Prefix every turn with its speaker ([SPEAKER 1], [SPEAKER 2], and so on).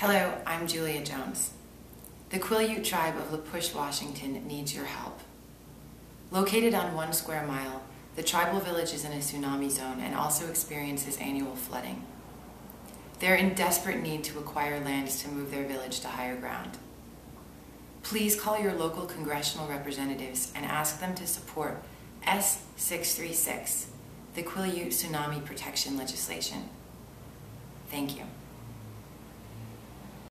[SPEAKER 1] Hello, I'm Julia Jones. The Quileute tribe of La Push, Washington needs your help. Located on 1 square mile, the tribal village is in a tsunami zone and also experiences annual flooding. They're in desperate need to acquire lands to move their village to higher ground. Please call your local congressional representatives and ask them to support S636, the Quileute Tsunami Protection legislation. Thank you.